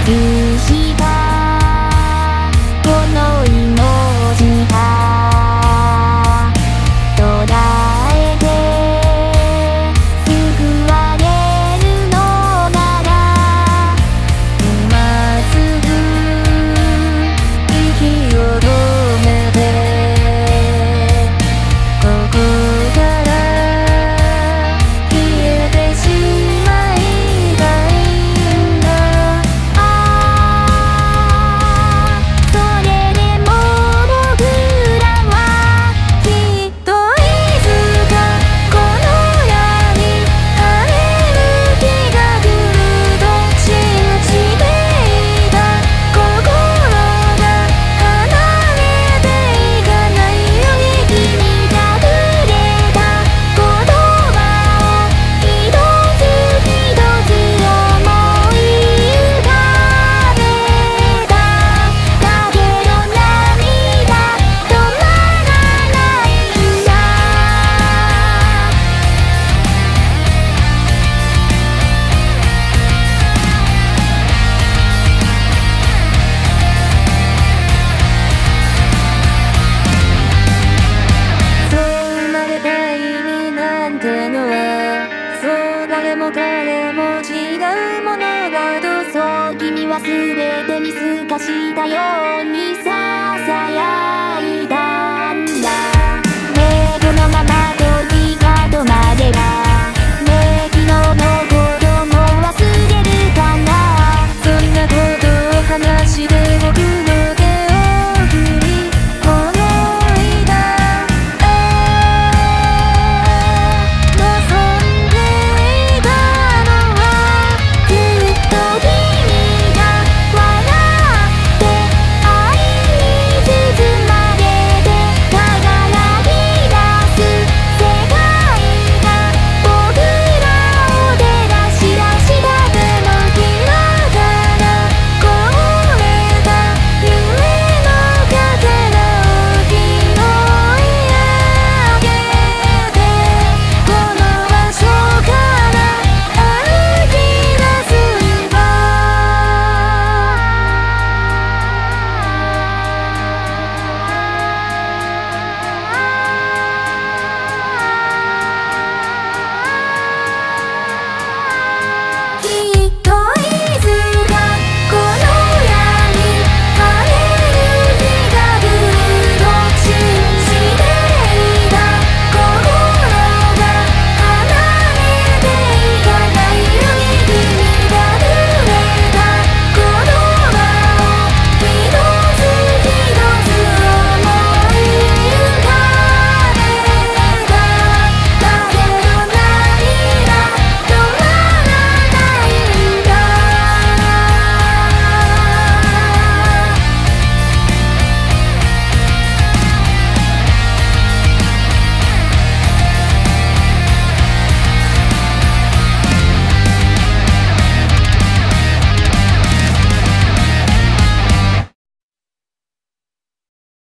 許したこの命が途絶えて救われるのなら今すぐ息を止めてここから消えてしまいたいんだ。それでも僕らはきっといつかこの闇晴れる日が来ると信じていた。心が離れていかないように君がくれた言葉を一つ一つ思い浮かべた。だけど涙止まらないんだ。そう生まれた意味なんてのはそう誰も彼も違うものだとそう君は全て見透かしたようにささや